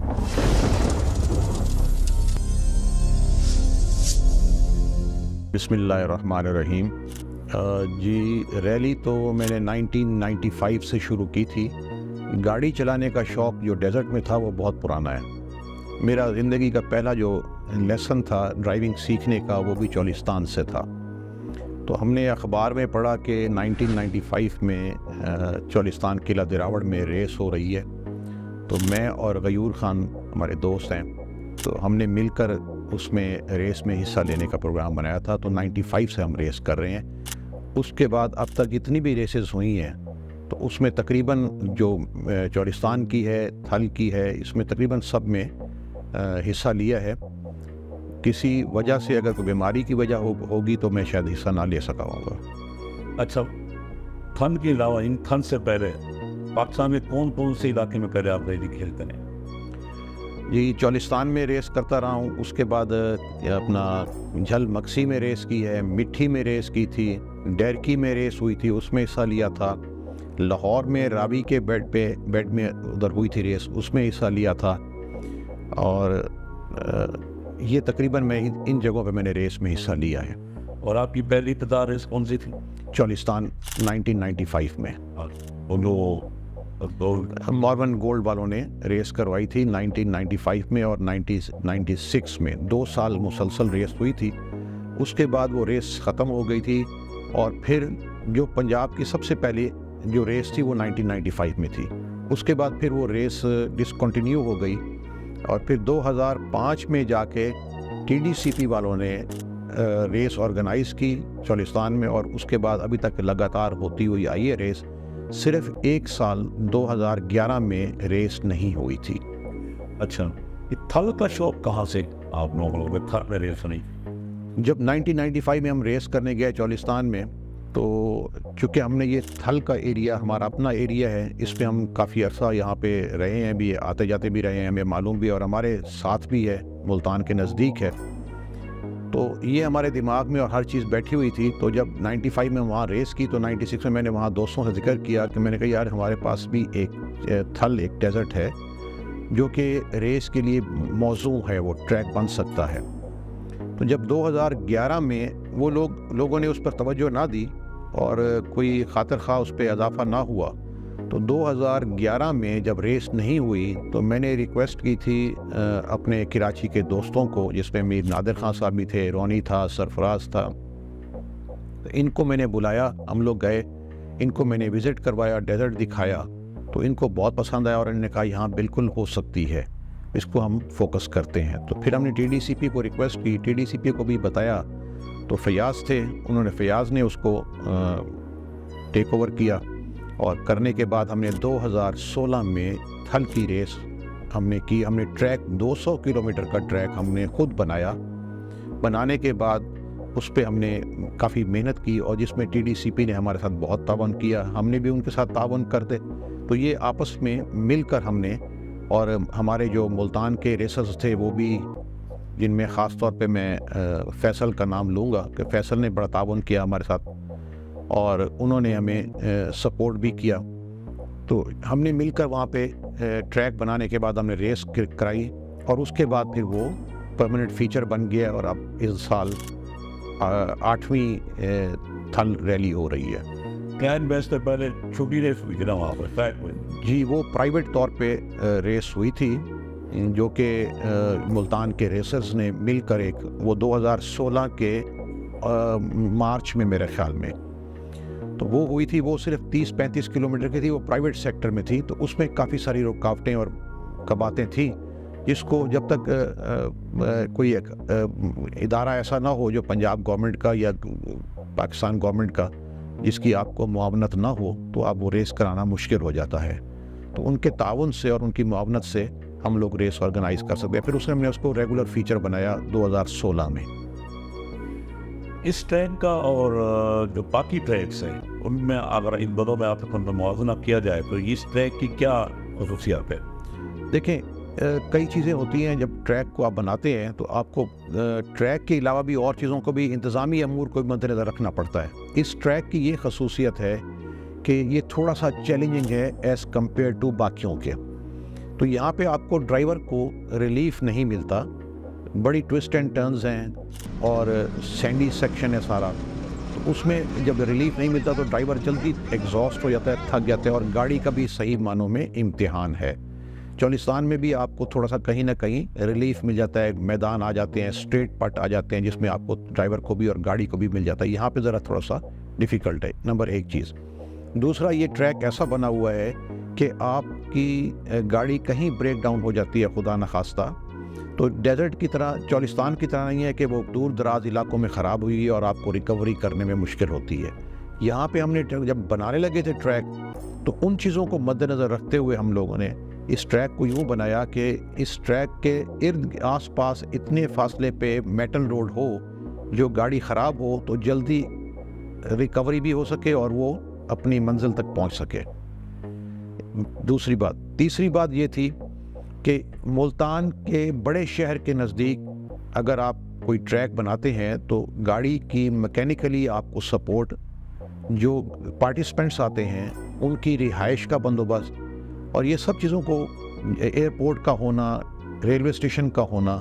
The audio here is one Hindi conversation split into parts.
बिस्मिल्लाहिर्रहमानिर्रहीम। जी, रैली तो मैंने 1995 से शुरू की थी। गाड़ी चलाने का शौक़ जो डेज़र्ट में था वो बहुत पुराना है। मेरा ज़िंदगी का पहला जो लेसन था ड्राइविंग सीखने का वो भी चोलिस्तान से था। तो हमने अखबार में पढ़ा कि 1995 में चोलिस्तान किला दिरावड़ में रेस हो रही है। तो मैं और गयूर ख़ान हमारे दोस्त हैं, तो हमने मिलकर उसमें रेस में हिस्सा लेने का प्रोग्राम बनाया था। तो 95 से हम रेस कर रहे हैं। उसके बाद अब तक जितनी भी रेसेस हुई हैं तो उसमें तकरीबन जो चोलिस्तान की है, थल की है, इसमें तकरीबन सब में हिस्सा लिया है। किसी वजह से अगर कोई बीमारी की वजह होगी तो मैं शायद हिस्सा ना ले सका होगा। अच्छा, थन के अलावा इन थन से पहले पाकिस्तान में कौन कौन से इलाके में पहले आप रैली खेलते हैं? जी, चोलिस्तान में रेस करता रहा हूँ। उसके बाद अपना झल मक्सी में रेस की है, मिट्ठी में रेस की थी, डेरकी में रेस हुई थी, उसमें हिस्सा लिया था। लाहौर में रावी के बेड में उधर हुई थी रेस, उसमें हिस्सा लिया था। और ये तकरीबन मैं इन जगहों पे मैंने रेस में हिस्सा लिया है। और आपकी पहली इब्तदा रेस कौन सी थी? चोलिस्तान 1995 में। मॉर्वन गोल्ड वालों ने रेस करवाई थी 1995 में और 1996 में 2 साल मुसलसल रेस हुई थी। उसके बाद वो रेस ख़त्म हो गई थी और फिर जो पंजाब की सबसे पहले जो रेस थी वो 1995 में थी। उसके बाद फिर वो रेस डिसकंटिन्यू हो गई और फिर 2005 में जाके TDCP वालों ने रेस ऑर्गेनाइज़ की चोलिस्तान में और उसके बाद अभी तक लगातार होती हुई आई है रेस। सिर्फ एक साल 2011 में रेस नहीं हुई थी। अच्छा, ये थल का शौक कहाँ से आप लोगों को थल में रेस नहीं? जब 1995 में हम रेस करने गए चोलिस्तान में, तो चूँकि हमने ये थल का एरिया हमारा अपना एरिया है, इस पे हम काफ़ी अर्सा यहाँ पे रहे हैं भी, आते जाते भी रहे हैं, हमें मालूम भी और हमारे साथ भी है, मुल्तान के नज़दीक है। तो ये हमारे दिमाग में और हर चीज़ बैठी हुई थी। तो जब 95 में वहाँ रेस की तो 96 में मैंने वहाँ दोस्तों से जिक्र किया कि मैंने कहा यार हमारे पास भी एक थल, एक डेज़र्ट है जो कि रेस के लिए मौजू है, वो ट्रैक बन सकता है। तो जब 2011 में वो लोगों ने उस पर तवज्जो ना दी और कोई खातिर खा उस पर इजाफा ना हुआ, तो 2011 में जब रेस नहीं हुई तो मैंने रिक्वेस्ट की थी अपने कराची के दोस्तों को, जिसमें मीर नादिर खान साहब भी थे, रोनी था, सरफराज था। तो इनको मैंने बुलाया, हम लोग गए, इनको मैंने विज़िट करवाया, डेज़र्ट दिखाया, तो इनको बहुत पसंद आया और इन्होंने कहा यहाँ बिल्कुल हो सकती है, इसको हम फोकस करते हैं। तो फिर हमने TDCP को रिक्वेस्ट की, TDCP को भी बताया। तो फयाज़ थे, उन्होंने फयाज़ ने उसको टेक ओवर किया और करने के बाद हमने 2016 में थल की रेस हमने की। हमने ट्रैक 200 किलोमीटर का ट्रैक हमने खुद बनाया। बनाने के बाद उस पर हमने काफ़ी मेहनत की और जिसमें TDCP ने हमारे साथ बहुत तावन किया, हमने भी उनके साथ तावन करते। तो ये आपस में मिलकर हमने, और हमारे जो मुल्तान के रेसर्स थे वो भी, जिनमें ख़ास तौर पे मैं फैसल का नाम लूँगा कि फैसल ने बड़ा तावन किया हमारे साथ और उन्होंने हमें सपोर्ट भी किया। तो हमने मिलकर वहाँ पे ट्रैक बनाने के बाद हमने रेस कराई और उसके बाद फिर वो परमानेंट फीचर बन गया और अब इस साल 8वीं थल रैली हो रही है। क्लैन बेस से पहले छोटी रेस हुई थी ना वहाँ पर ट्रैक में? जी, वो प्राइवेट तौर पे रेस हुई थी जो कि मुल्तान के रेसर्स ने मिलकर वो 2016 के मार्च में मेरे ख्याल में तो वो हुई थी। वो सिर्फ 30-35 किलोमीटर की थी, वो प्राइवेट सेक्टर में थी। तो उसमें काफ़ी सारी रुकावटें और कबातें थी, जिसको जब तक कोई इदारा ऐसा ना हो जो पंजाब गवर्नमेंट का या पाकिस्तान गवर्नमेंट का जिसकी आपको मुआवनत ना हो, तो आप वो रेस कराना मुश्किल हो जाता है। तो उनके ताउन से और उनकी मुआवनत से हम लोग रेस ऑर्गेनाइज कर सकते हैं। फिर उसने हमने उसको रेगुलर फीचर बनाया 2016 में। इस ट्रैक का और जो बाकी ट्रैक्स हैं उनमें अगर इन दोनों में आपको मुआवजा किया जाए तो इस ट्रैक की क्या खसूसियात है? देखें, कई चीज़ें होती हैं जब ट्रैक को आप बनाते हैं, तो आपको ट्रैक के अलावा भी और चीज़ों को भी, इंतज़ामी अमूर को भी मद्देनज़र रखना पड़ता है। इस ट्रैक की ये खसूसियत है कि ये थोड़ा सा चैलेंजिंग है एज़ कम्पेयर टू बाकियों के। तो यहाँ पे आपको ड्राइवर को रिलीफ नहीं मिलता, बड़ी ट्विस्ट एंड टर्न्स हैं और सैंडी सेक्शन है सारा, तो उसमें जब रिलीफ नहीं मिलता तो ड्राइवर जल्दी एग्जॉस्ट हो जाता है, थक जाता है और गाड़ी का भी सही मानों में इम्तिहान है। चोलिस्तान में भी आपको थोड़ा सा कहीं ना कहीं रिलीफ मिल जाता है, मैदान आ जाते हैं, स्ट्रेट पट आ जाते हैं जिसमें आपको ड्राइवर को भी और गाड़ी को भी मिल जाता है। यहाँ पे ज़रा थोड़ा सा डिफ़िकल्ट है, नंबर एक चीज़। दूसरा, ये ट्रैक ऐसा बना हुआ है कि आपकी गाड़ी कहीं ब्रेक डाउन हो जाती है खुदा न खास्ता, तो डेजर्ट की तरह, चोलिस्तान की तरह नहीं है कि वो दूर दराज इलाकों में ख़राब हुई है और आपको रिकवरी करने में मुश्किल होती है। यहाँ पे हमने जब बनाने लगे थे ट्रैक, तो उन चीज़ों को मद्देनज़र रखते हुए हम लोगों ने इस ट्रैक को यूँ बनाया कि इस ट्रैक के इर्द आस पास इतने फासले पे मेटल रोड हो जो गाड़ी ख़राब हो तो जल्दी रिकवरी भी हो सके और वो अपनी मंजिल तक पहुँच सके। दूसरी बात, तीसरी बात ये थी कि मुल्तान के बड़े शहर के नज़दीक अगर आप कोई ट्रैक बनाते हैं तो गाड़ी की मैकेनिकली आपको सपोर्ट, जो पार्टिसिपेंट्स आते हैं उनकी रिहाइश का बंदोबस्त और ये सब चीज़ों को, एयरपोर्ट का होना, रेलवे स्टेशन का होना,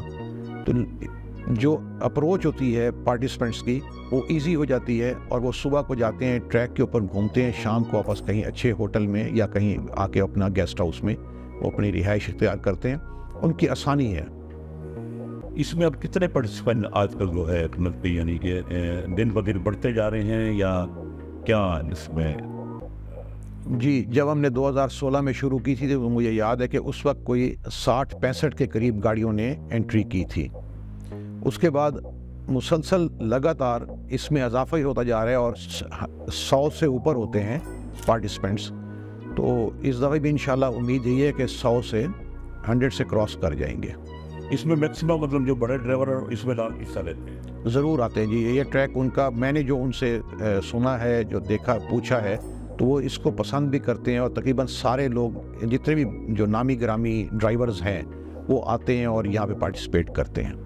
तो जो अप्रोच होती है पार्टिसिपेंट्स की वो इजी हो जाती है और वो सुबह को जाते हैं ट्रैक के ऊपर घूमते हैं, शाम को वापस कहीं अच्छे होटल में या कहीं आके अपना गेस्ट हाउस में वो अपनी रिहाइश इख्तियार करते हैं, उनकी आसानी है। इसमें अब कितने पार्टिसिपेंट आजकल जो है यानी कि दिन ब दिन बढ़ते जा रहे हैं या क्या इसमें? जी, जब हमने 2016 में शुरू की थी तो मुझे याद है कि उस वक्त कोई 60-65 के करीब गाड़ियों ने एंट्री की थी। उसके बाद मुसलसल लगातार इसमें इजाफा ही होता जा रहा है और 100 से ऊपर होते हैं पार्टिसिपेंट्स। तो इस दफ़े भी इंशाल्लाह उम्मीद यही है कि 100 से 100 से क्रॉस कर जाएंगे। इसमें मैक्सिमम मतलब जो बड़े ड्राइवर इसमें हिस्सा लेते हैं? ज़रूर आते हैं जी। ये ट्रैक उनका, मैंने जो उनसे सुना है, जो देखा, पूछा है, तो वो इसको पसंद भी करते हैं और तकरीबन सारे लोग, जितने भी जो नामी ग्रामी ड्राइवर्स हैं, वो आते हैं और यहाँ पे पार्टिसिपेट करते हैं।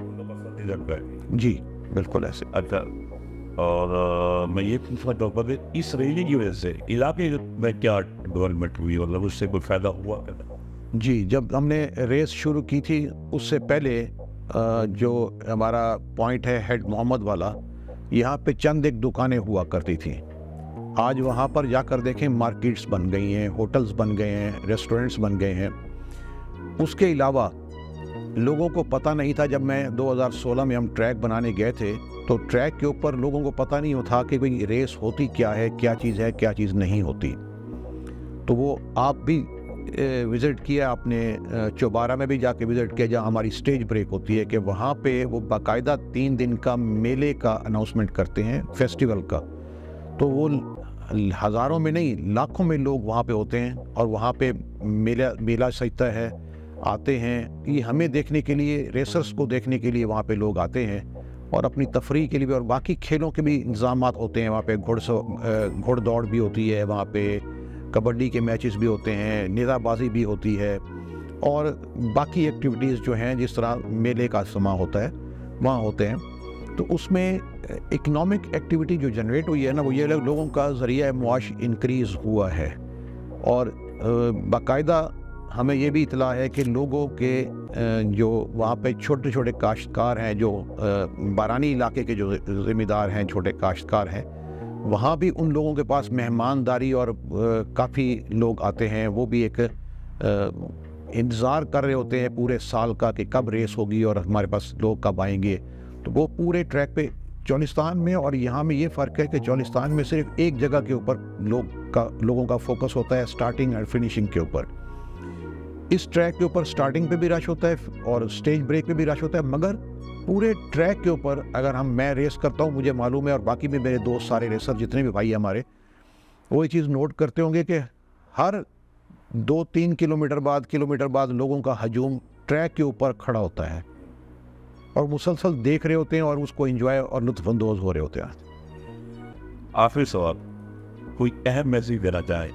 जी बिल्कुल ऐसे। अच्छा, और मैं ये पूछना चाहता था, इस रैली की वजह से इलाके में क्या डेवलपमेंट हुई, मतलब उससे कोई फ़ायदा हुआ? जी, जब हमने रेस शुरू की थी उससे पहले जो हमारा पॉइंट है हेड मोहम्मद वाला, यहाँ पे चंद एक दुकानें हुआ करती थी। आज वहाँ पर जाकर देखें मार्केट्स बन गई हैं, होटल्स बन गए हैं, रेस्टोरेंट्स बन गए हैं। उसके अलावा लोगों को पता नहीं था, जब मैं 2016 में हम ट्रैक बनाने गए थे तो ट्रैक के ऊपर लोगों को पता नहीं था कि भाई रेस होती क्या है, क्या चीज़ नहीं होती। तो वो आप भी विज़िट किया आपने, चौबारा में भी जाके विज़िट किया जहाँ हमारी स्टेज ब्रेक होती है, कि वहाँ पे वो बाकायदा 3 दिन का मेले का अनाउंसमेंट करते हैं, फेस्टिवल का। तो वो हज़ारों में नहीं, लाखों में लोग वहाँ पे होते हैं और वहाँ पे मेला सजता है, आते हैं। ये हमें देखने के लिए, रेसर्स को देखने के लिए वहाँ पे लोग आते हैं और अपनी तफरीह के लिए भी, और बाकी खेलों के भी इंतज़ामात होते हैं वहाँ पे। घुड़दौड़ भी होती है वहाँ पे, कबड्डी के मैचेस भी होते हैं, निज़ाबाजी भी होती है और बाकी एक्टिविटीज़ जो हैं जिस तरह मेले का समा होता है वहाँ होते हैं। तो उसमें इकनॉमिक एक्टिविटी जो जनरेट हुई है ना, वो ये लोगों का ज़रिया मुआश इंक्रीज़ हुआ है। और बाकायदा हमें ये भी इतला है कि लोगों के जो वहाँ पे छोटे छोटे काश्तकार हैं, जो बारानी इलाके के जो ज़िम्मेदार हैं, छोटे काश्तकार हैं, वहाँ भी उन लोगों के पास मेहमानदारी और काफ़ी लोग आते हैं। वो भी एक इंतज़ार कर रहे होते हैं पूरे साल का कि कब रेस होगी और हमारे पास लोग कब आएंगे। तो वो पूरे ट्रैक पे चोलिस्तान में और यहाँ में ये फ़र्क है कि चोलिस्तान में सिर्फ एक जगह के ऊपर लोगों का फोकस होता है, स्टार्टिंग और फिनिशिंग के ऊपर। इस ट्रैक के ऊपर स्टार्टिंग पे भी रश होता है और स्टेज ब्रेक पे भी रश होता है, मगर पूरे ट्रैक के ऊपर अगर मैं रेस करता हूँ, मुझे मालूम है और बाकी भी मेरे दोस्त सारे रेसर जितने भी भाई हमारे, वो ये चीज़ नोट करते होंगे कि हर 2-3 किलोमीटर बाद लोगों का हजूम ट्रैक के ऊपर खड़ा होता है और मुसलसल देख रहे होते हैं और उसको एंजॉय और लुत्फ़अंदोज़ हो रहे होते हैं। आखिरी सवाल, कोई अहम मैसेज देना चाहे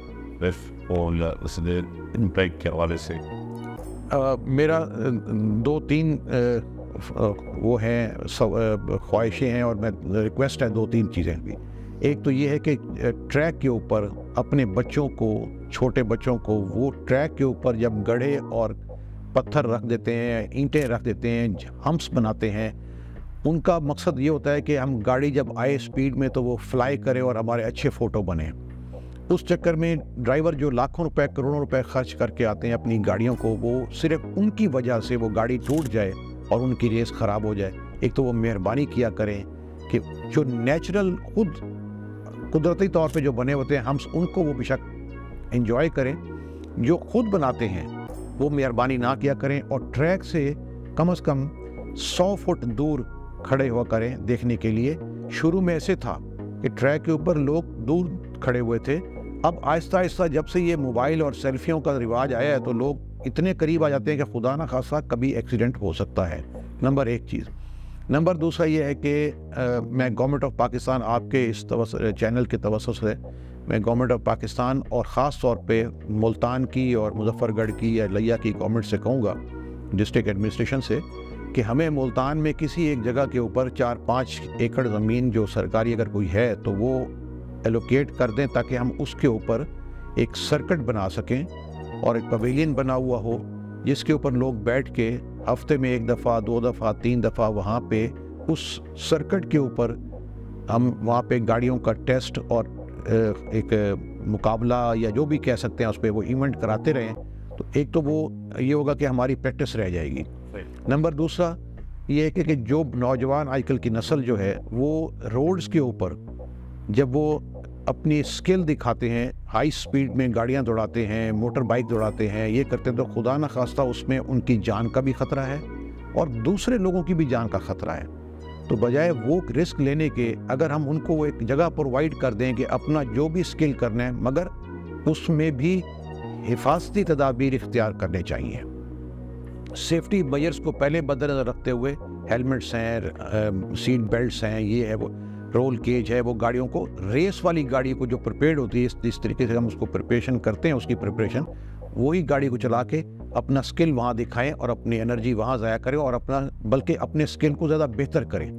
ट्रैक के हवाले से? मेरा 2-3 वो हैं ख्वाहिशें हैं और मैं रिक्वेस्ट है 2-3 चीज़ें भी। एक तो ये है कि ट्रैक के ऊपर अपने बच्चों को, छोटे बच्चों को, वो ट्रैक के ऊपर जब गड्ढे और पत्थर रख देते हैं, ईंटें रख देते हैं, हम्प्स बनाते हैं, उनका मकसद ये होता है कि हम गाड़ी जब आए स्पीड में तो वो फ्लाई करे और हमारे अच्छे फ़ोटो बने। उस चक्कर में ड्राइवर जो लाखों रुपए, करोड़ों रुपए खर्च करके आते हैं अपनी गाड़ियों को, वो सिर्फ उनकी वजह से वो गाड़ी टूट जाए और उनकी रेस ख़राब हो जाए। एक तो वो मेहरबानी किया करें कि जो नेचुरल खुद कुदरती तौर पे जो बने होते हैं हम उनको वो बेशक एंजॉय करें, जो खुद बनाते हैं वो मेहरबानी ना किया करें, और ट्रैक से कम से 100 फुट दूर खड़े हुआ करें देखने के लिए। शुरू में ऐसे था कि ट्रैक के ऊपर लोग दूर खड़े हुए थे, अब आहिस्ता आहिस्ता जब से ये मोबाइल और सेल्फियों का रिवाज आया है तो लोग इतने करीब आ जाते हैं कि खुदा ना खासा कभी एक्सीडेंट हो सकता है। नंबर एक चीज़। नंबर दूसरा ये है कि मैं गवर्नमेंट ऑफ पाकिस्तान, आपके इस चैनल के तवज्जुह से मैं गवर्नमेंट ऑफ पाकिस्तान और ख़ास तौर पे मुल्तान की और मुजफ्फरगढ़ की या लिया की गवर्नमेंट से कहूँगा, डिस्ट्रिक्ट एडमिनिस्ट्रेशन से, कि हमें मुल्तान में किसी एक जगह के ऊपर 4-5 एकड़ ज़मीन जो सरकारी अगर कोई है तो वो एलोकेट कर दें, ताकि हम उसके ऊपर एक सर्किट बना सकें और एक पवेलियन बना हुआ हो जिसके ऊपर लोग बैठ के हफ्ते में 1 दफ़ा, 2 दफ़ा, 3 दफ़ा वहाँ पे उस सर्किट के ऊपर हम वहाँ पे गाड़ियों का टेस्ट और एक मुकाबला या जो भी कह सकते हैं उस पर वो इवेंट कराते रहें। तो एक तो वो ये होगा कि हमारी प्रैक्टिस रह जाएगी। नंबर दूसरा ये है कि जो नौजवान आजकल की नस्ल जो है वो रोड्स के ऊपर जब वो अपनी स्किल दिखाते हैं, हाई स्पीड में गाड़ियां दौड़ाते हैं, मोटर बाइक दौड़ाते हैं, ये करते हैं, तो खुदा न खास्ता उसमें उनकी जान का भी ख़तरा है और दूसरे लोगों की भी जान का ख़तरा है। तो बजाय वो रिस्क लेने के अगर हम उनको एक जगह प्रोवाइड कर दें कि अपना जो भी स्किल करना है, मगर उसमें भी हिफाजती तदाबीर इख्तियार करने चाहिए। सेफ्टी मेजर्स को पहले मद्देनज़र रखते हुए हेलमेट्स हैं, सीट बेल्ट्स हैं, ये है, वो रोल केज है, वो गाड़ियों को, रेस वाली गाड़ी को जो प्रिपेयर्ड होती है इस तरीके से हम उसको प्रिपरेशन करते हैं, उसकी प्रिपरेशन वही गाड़ी को चला के अपना स्किल वहाँ दिखाएं और अपनी एनर्जी वहाँ ज़ाया करें और अपना बल्कि अपने स्किल को ज़्यादा बेहतर करें।